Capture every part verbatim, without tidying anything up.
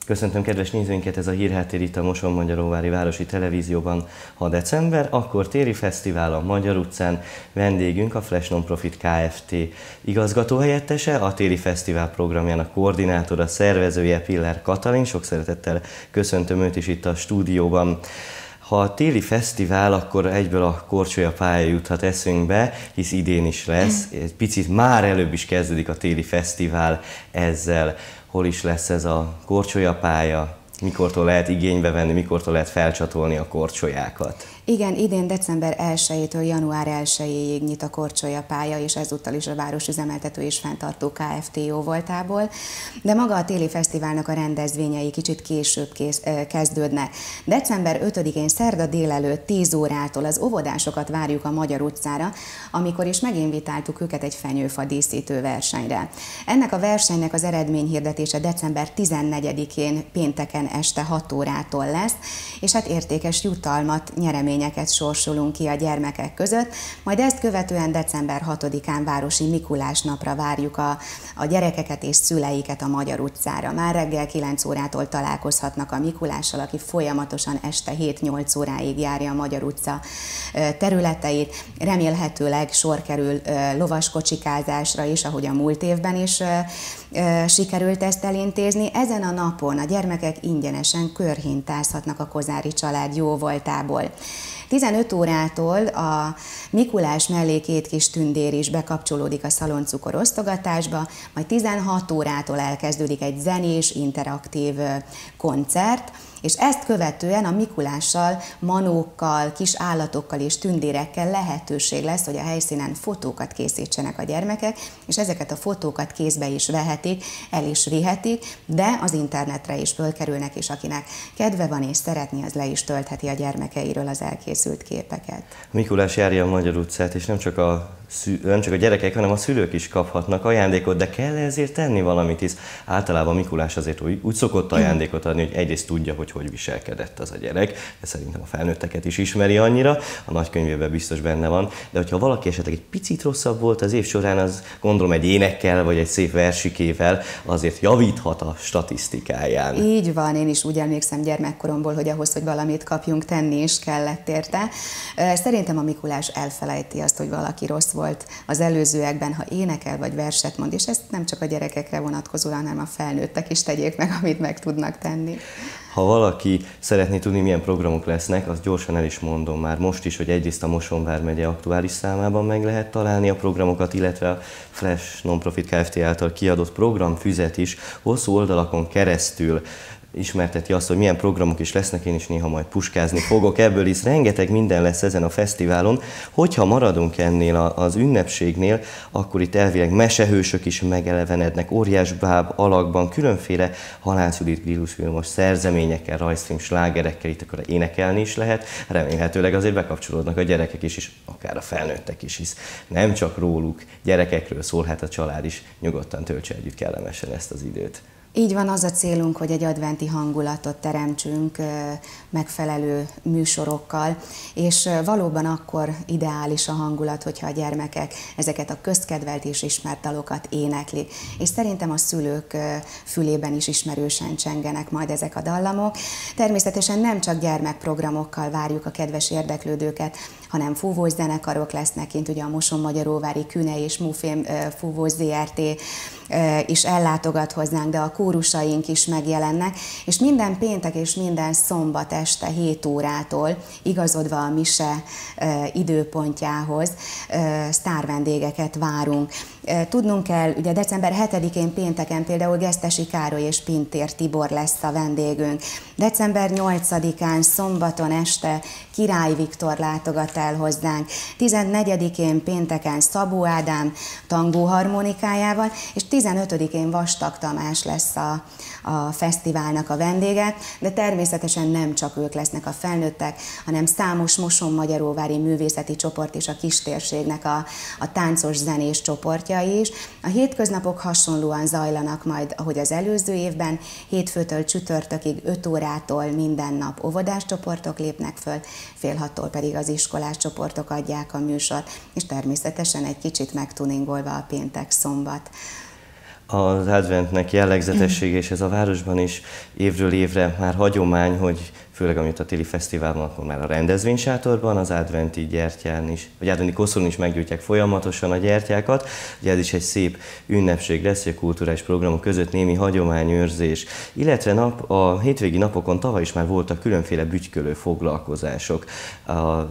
Köszöntöm kedves nézőinket, ez a Hírháttér itt a Mosonmagyaróvári Városi Televízióban. Ha december, akkor téli fesztivál a Magyar utcán. Vendégünk a Flash Non-Profit Kft. Igazgatóhelyettese, a téli fesztivál programjának koordinátora, szervezője Piller Katalin. Sok szeretettel köszöntöm őt is itt a stúdióban. Ha a téli fesztivál, akkor egyből a Korcsolya pálya juthat eszünkbe, hisz idén is lesz. Egy picit már előbb is kezdődik a téli fesztivál ezzel. Hol is lesz ez a Korcsolya pálya? Mikortól lehet igénybe venni, mikortól lehet felcsatolni a korcsolyákat? Igen, idén december elsejétől január elsejéig nyit a Korcsolya pálya, és ezúttal is a Városüzemeltető és Fenntartó Kft. Jóvoltából. De maga a téli fesztiválnak a rendezvényei kicsit később kész, kezdődnek. december ötödikén szerda délelőtt tíz órától az óvodásokat várjuk a Magyar utcára, amikor is meginvitáltuk őket egy fenyőfa díszítő versenyre. Ennek a versenynek az eredményhirdetése december tizennegyedikén pénteken este hat órától lesz, és hát értékes jutalmat, nyeremény sorsolunk ki a gyermekek között, majd ezt követően december hatodikán Városi Mikulás napra várjuk a, a gyerekeket és szüleiket a Magyar utcára. Már reggel kilenc órától találkozhatnak a Mikulással, aki folyamatosan este hét-nyolc óráig járja a Magyar utca területeit. Remélhetőleg sor kerül lovaskocsikázásra is, ahogy a múlt évben is sikerült ezt elintézni. Ezen a napon a gyermekek ingyenesen körhintázhatnak a Kozári család jóvoltából. tizenöt órától a Mikulás mellé két kis tündér is bekapcsolódik a szaloncukor osztogatásba, majd tizenhat órától elkezdődik egy zenés, interaktív koncert, és ezt követően a Mikulással, manókkal, kis állatokkal és tündérekkel lehetőség lesz, hogy a helyszínen fotókat készítsenek a gyermekek, és ezeket a fotókat kézbe is vehetik, el is vihetik, de az internetre is fölkerülnek, és akinek kedve van és szeretné, az le is töltheti a gyermekeiről az elkészült képeket. Mikulás járja a Magyar utcát, és nem csak a nem csak a gyerekek, hanem a szülők is kaphatnak ajándékot, de kell ezért tenni valamit, hisz általában Mikulás azért úgy, úgy szokott ajándékot adni, hogy egyrészt tudja, hogy hogy viselkedett az a gyerek, de szerintem a felnőtteket is ismeri annyira, a nagykönyvében biztos benne van, de hogyha valaki esetleg egy picit rosszabb volt az év során, az gondolom egy énekkel vagy egy szép versikével azért javíthat a statisztikáján. Így van, én is úgy emlékszem gyermekkoromból, hogy ahhoz, hogy valamit kapjunk, tenni is kellett érte. Szerintem a Mikulás elfelejti azt, hogy valaki rossz volt az előzőekben, ha énekel vagy verset mond, és ezt nem csak a gyerekekre vonatkozóan, hanem a felnőttek is tegyék meg, amit meg tudnak tenni. Ha valaki szeretné tudni, milyen programok lesznek, azt gyorsan el is mondom már most is, hogy egyrészt a Moson vármegye aktuális számában meg lehet találni a programokat, illetve a Flash Non-Profit Kft. Által kiadott programfüzet is hosszú oldalakon keresztül ismerteti azt, hogy milyen programok is lesznek, én is néha majd puskázni fogok ebből, is rengeteg minden lesz ezen a fesztiválon. Hogyha maradunk ennél az ünnepségnél, akkor itt elvileg mesehősök is megelevenednek, óriásbáb alakban, különféle Halászjudit Grillus szerzeményekkel, rajzfilm, slágerekkel, itt akkor énekelni is lehet. Remélhetőleg azért bekapcsolódnak a gyerekek is, és akár a felnőttek is, hisz nem csak róluk, gyerekekről szól, hát a család is nyugodtan töltse együtt kellemesen ezt az időt. Így van, az a célunk, hogy egy adventi hangulatot teremtsünk megfelelő műsorokkal, és valóban akkor ideális a hangulat, hogyha a gyermekek ezeket a közkedvelt és ismert dalokat éneklik. És szerintem a szülők fülében is ismerősen csengenek majd ezek a dallamok. Természetesen nem csak gyermekprogramokkal várjuk a kedves érdeklődőket, hanem fúvós zenekarok lesznek, mint ugye a Mosonmagyaróvári Küne és Mufém Fúvós zé er té is ellátogat hozzánk, de a kórusaink is megjelennek, és minden péntek és minden szombat este hét órától, igazodva a mise időpontjához, sztárvendégeket várunk. Tudnunk kell, ugye december hetedikén pénteken például Gesztesi Károly és Pintér Tibor lesz a vendégünk. december nyolcadikán szombaton este Király Viktor látogat el hozzánk. tizennegyedikén pénteken Szabó Ádám tangóharmonikájával, és tizenötödikén Vastag Tamás lesz a, a fesztiválnak a vendége, de természetesen nem csak ők lesznek a felnőttek, hanem számos Mosonmagyaróvári művészeti csoport és a kistérségnek a, a táncos zenés csoportja is. A hétköznapok hasonlóan zajlanak majd, ahogy az előző évben, hétfőtől csütörtökig öt órától minden nap óvodás csoportok lépnek föl, fél hattól pedig az iskolás csoportok adják a műsort, és természetesen egy kicsit megtuningolva a péntek-szombat. Az adventnek jellegzetessége, és ez a városban is évről évre már hagyomány, hogy főleg amit a téli fesztiválban, akkor már a rendezvénysátorban, az adventi gyertyán is, vagy adventi koszorún is meggyújtják folyamatosan a gyertyákat. Ugye ez is egy szép ünnepség lesz, hogy a kulturális programok között némi hagyományőrzés, illetve nap, a hétvégi napokon tavaly is már voltak különféle bütykölő foglalkozások a,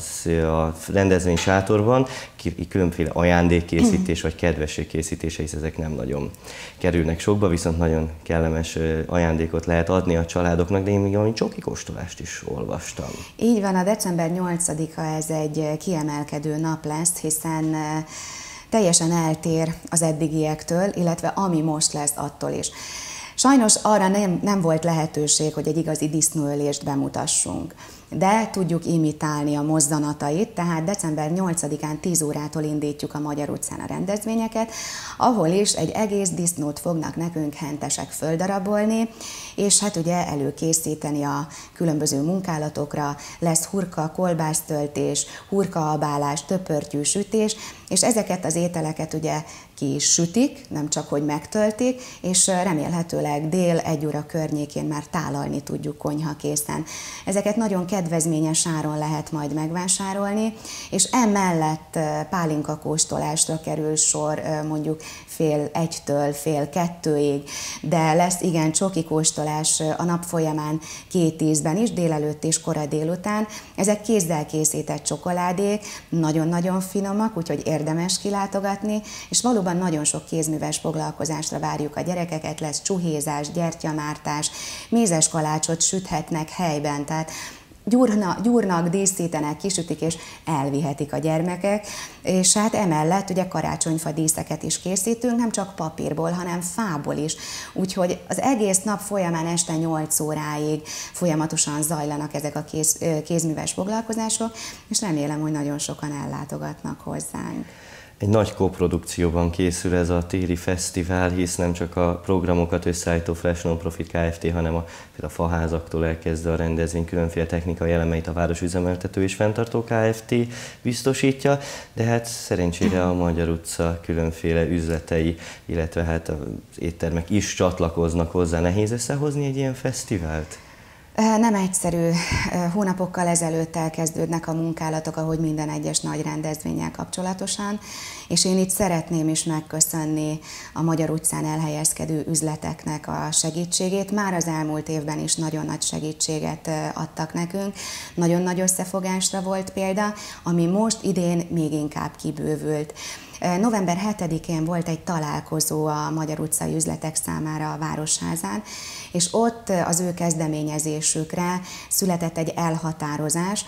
a rendezvénysátorban, különféle ajándékkészítés vagy kedvességkészítése, hisz ezek nem nagyon kerülnek sokba, viszont nagyon kellemes ajándékot lehet adni a családoknak, de én még valami csoki kóstolást is olvastam. Így van, a december nyolcadika ez egy kiemelkedő nap lesz, hiszen teljesen eltér az eddigiektől, illetve ami most lesz attól is. Sajnos arra nem, nem volt lehetőség, hogy egy igazi disznóölést bemutassunk, de tudjuk imitálni a mozzanatait, tehát december nyolcadikán tíz órától indítjuk a Magyar utcán a rendezvényeket, ahol is egy egész disznót fognak nekünk hentesek földarabolni, és hát ugye előkészíteni a különböző munkálatokra, lesz hurka, kolbásztöltés, hurkaabálás, töpörtyű sütés, és ezeket az ételeket ugye ki is sütik, nem csak hogy megtöltik, és remélhetőleg dél egy óra környékén már tálalni tudjuk konyhakészen. Ezeket nagyon kedvezményes áron lehet majd megvásárolni, és emellett pálinka kóstolásra kerül sor mondjuk fél egytől fél kettőig, de lesz igen csoki kóstolás a nap folyamán két ízben is, délelőtt és kora délután. Ezek kézzel készített csokoládék, nagyon-nagyon finomak, úgyhogy érdemes kilátogatni, és valóban nagyon sok kézműves foglalkozásra várjuk a gyerekeket, lesz csuhézás, gyertyamártás, mézes kalácsot süthetnek helyben, tehát Gyúrna, gyúrnak, díszítenek, kisütik és elvihetik a gyermekek, és hát emellett ugye karácsonyfa díszeket is készítünk, nem csak papírból, hanem fából is. Úgyhogy az egész nap folyamán este nyolc óráig folyamatosan zajlanak ezek a kéz, kézműves foglalkozások, és remélem, hogy nagyon sokan ellátogatnak hozzánk. Egy nagy koprodukcióban készül ez a téli fesztivál, hisz nem csak a programokat összeállító Flash Non-Profit Kft., hanem a, a faházaktól elkezdve a rendezvény különféle technikai elemeit a Városüzemeltető és Fenntartó Kft. Biztosítja, de hát szerencsére a Magyar utca különféle üzletei, illetve hát az éttermek is csatlakoznak hozzá. Nehéz összehozni egy ilyen fesztivált? Nem egyszerű. Hónapokkal ezelőtt elkezdődnek a munkálatok, ahogy minden egyes nagy rendezvénnyel kapcsolatosan, és én itt szeretném is megköszönni a Magyar utcán elhelyezkedő üzleteknek a segítségét. Már az elmúlt évben is nagyon nagy segítséget adtak nekünk, nagyon nagy összefogásra volt példa, ami most idén még inkább kibővült. november hetedikén volt egy találkozó a Magyar utcai üzletek számára a Városházán, és ott az ő kezdeményezésükre született egy elhatározás,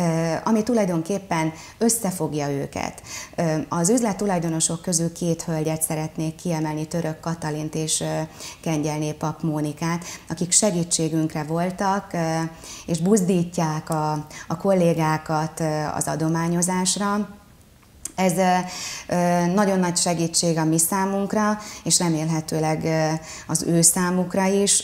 ami tulajdonképpen összefogja őket. Az üzlet tulajdonosok közül két hölgyet szeretnék kiemelni, Török Katalint és Kengyelné Pap Mónikát, akik segítségünkre voltak, és buzdítják a, a kollégákat az adományozásra. Ez nagyon nagy segítség a mi számunkra, és remélhetőleg az ő számukra is.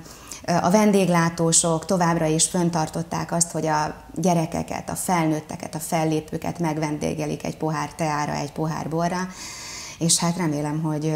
A vendéglátósok továbbra is fenntartották azt, hogy a gyerekeket, a felnőtteket, a fellépőket megvendégelik egy pohár teára, egy pohár borra, és hát remélem, hogy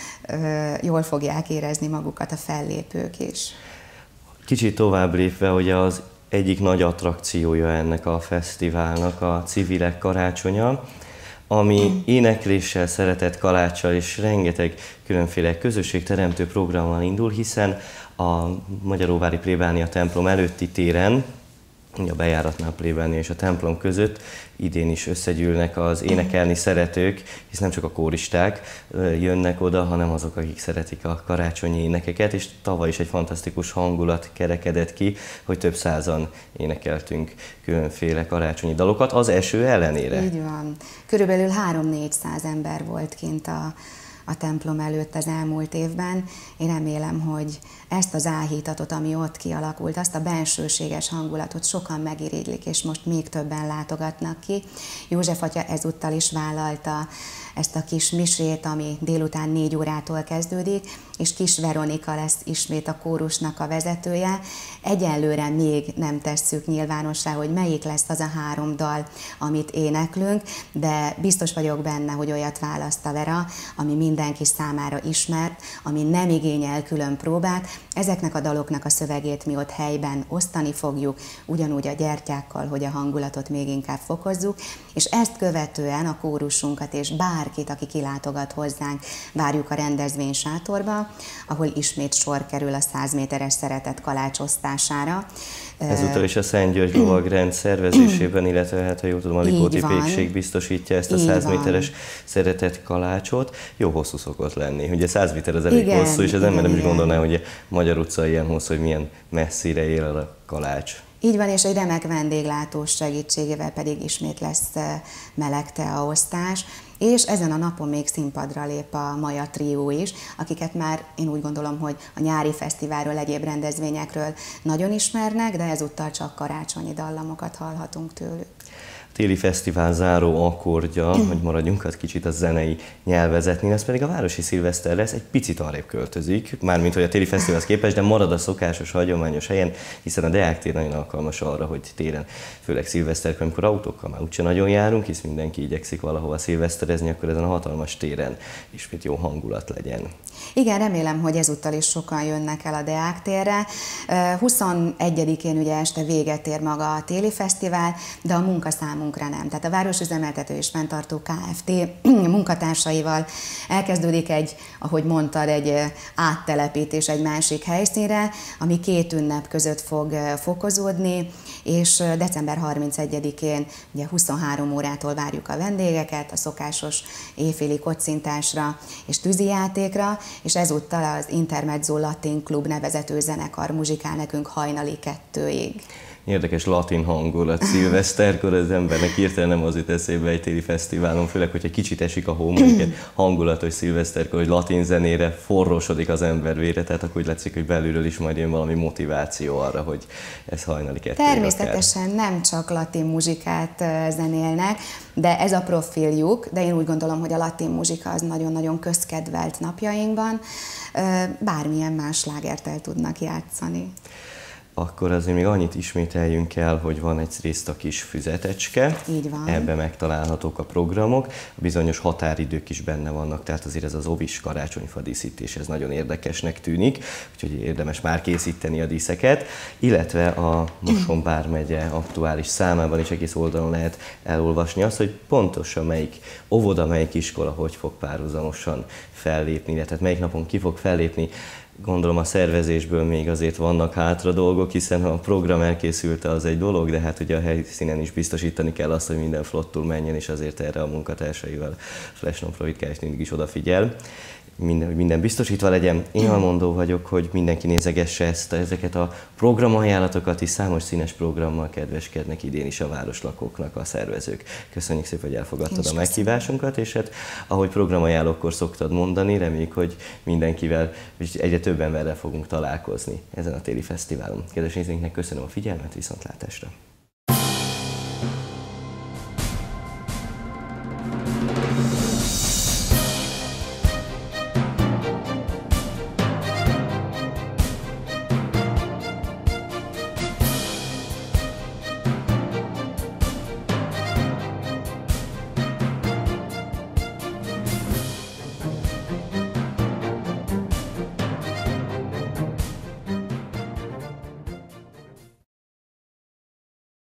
jól fogják érezni magukat a fellépők is. Kicsit tovább lépve, hogy az egyik nagy attrakciója ennek a fesztiválnak a Civilek Karácsonya, ami énekléssel, szeretett kaláccsal és rengeteg különféle közösségteremtő programmal indul, hiszen a Magyaróvári plébánia templom előtti téren, a bejáratnál a plébánia és a templom között idén is összegyűlnek az énekelni szeretők, hisz nem csak a kóristák jönnek oda, hanem azok, akik szeretik a karácsonyi énekeket, és tavaly is egy fantasztikus hangulat kerekedett ki, hogy több százan énekeltünk különféle karácsonyi dalokat, az eső ellenére. Így van. Körülbelül három-négyszáz ember volt kint a a templom előtt az elmúlt évben. Én remélem, hogy ezt az áhítatot, ami ott kialakult, azt a bensőséges hangulatot sokan megirigylik, és most még többen látogatnak ki. József atya ezúttal is vállalta ezt a kis misét, ami délután négy órától kezdődik, és Kis Veronika lesz ismét a kórusnak a vezetője. Egyelőre még nem tesszük nyilvánossá, hogy melyik lesz az a három dal, amit éneklünk, de biztos vagyok benne, hogy olyat választ a Vera, ami mind mindenki számára ismert, ami nem igényel külön próbát. Ezeknek a daloknak a szövegét mi ott helyben osztani fogjuk, ugyanúgy a gyertyákkal, hogy a hangulatot még inkább fokozzuk, és ezt követően a kórusunkat és bárkit, aki kilátogat hozzánk, várjuk a rendezvény sátorba, ahol ismét sor kerül a száz méteres szeretett kalácsosztására. Ezúttal is a Szent György Lovagrend szervezésében, illetve hát, ha jól tudom, a Lipóti Pékség biztosítja ezt a száz méteres szeretett kalácsot. Jó hosszú szokott lenni. Ugye száz méter az elég igen, hosszú, és az ember nem is gondolná, hogy a Magyar utca ilyen hosszú, hogy milyen messzire él a kalács. Így van, és egy remek vendéglátós segítségével pedig ismét lesz meleg teaosztás, és ezen a napon még színpadra lép a Maja Trió is, akiket már én úgy gondolom, hogy a nyári fesztiválról, egyéb rendezvényekről nagyon ismernek, de ezúttal csak karácsonyi dallamokat hallhatunk tőlük. Téli fesztivál záró akkordja, hogy maradjunk egy kicsit a zenei nyelvezetnél, ez pedig a városi szilveszter lesz, egy picit arrébb költözik, mármint hogy a téli fesztiválhoz képest, de marad a szokásos, hagyományos helyen, hiszen a Deák tér nagyon alkalmas arra, hogy téren, főleg szilveszterkor, amikor autókkal már úgyse nagyon járunk, hisz mindenki igyekszik valahova szilveszterezni, akkor ezen a hatalmas téren ismét jó hangulat legyen. Igen, remélem, hogy ezúttal is sokan jönnek el a Deák térre. huszonegyedikén ugye este véget ér maga a téli fesztivál, de a munka számunkra nem. Tehát a Városüzemeltető és Fenntartó Kft. Munkatársaival elkezdődik egy, ahogy mondtad, egy áttelepítés egy másik helyszínre, ami két ünnep között fog fokozódni, és december harmincegyedikén ugye huszonhárom órától várjuk a vendégeket a szokásos éjféli kocintásra és tűzijátékra, és ezúttal az Intermezzo Latin Klub nevezető zenekar muzsikál nekünk hajnali kettőig. Érdekes latin hangulat szilveszterkor, az embernek hirtelen nem az jut eszébe egy téli fesztiválon, főleg, hogyha kicsit esik a hó, mondjuk egy hangulatos szilveszterkor, hogy latin zenére forrósodik az ember vére, tehát akkor úgy látszik, hogy belülről is majd jön valami motiváció arra, hogy ez hajnali kettőig. Természetesen akár nem csak latin muzsikát zenélnek, de ez a profiljuk, de én úgy gondolom, hogy a latin muzsika az nagyon-nagyon közkedvelt napjainkban, bármilyen más slágert el tudnak játszani. Akkor azért még annyit ismételjünk el, hogy van egyrészt a kis füzetecske, így van. Ebben megtalálhatók a programok, a bizonyos határidők is benne vannak, tehát azért ez az ovis karácsonyfa díszítés, ez nagyon érdekesnek tűnik, úgyhogy érdemes már készíteni a díszeket, illetve a Moson vármegye aktuális számában is egész oldalon lehet elolvasni azt, hogy pontosan melyik óvoda, melyik iskola hogy fog párhuzamosan fellépni, tehát melyik napon ki fog fellépni. Gondolom a szervezésből még azért vannak hátra dolgok, hiszen ha a program elkészülte, az egy dolog, de hát ugye a helyszínen is biztosítani kell azt, hogy minden flottul menjen, és azért erre a munkatársaival Flash Non-Profit Kft. Mindig is odafigyel. Minden, hogy minden biztosítva legyen. Én elmondó vagyok, hogy mindenki nézegesse ezt, ezeket a programajánlatokat, és számos színes programmal kedveskednek idén is a városlakóknak a szervezők. Köszönjük szépen, hogy elfogadtad a meghívásunkat, és hát ahogy programajánlókkor szoktad mondani, reméljük, hogy mindenkivel, és egyre több emberrel fogunk találkozni ezen a téli fesztiválon. Kedves nézőinknek köszönöm a figyelmet, viszontlátásra!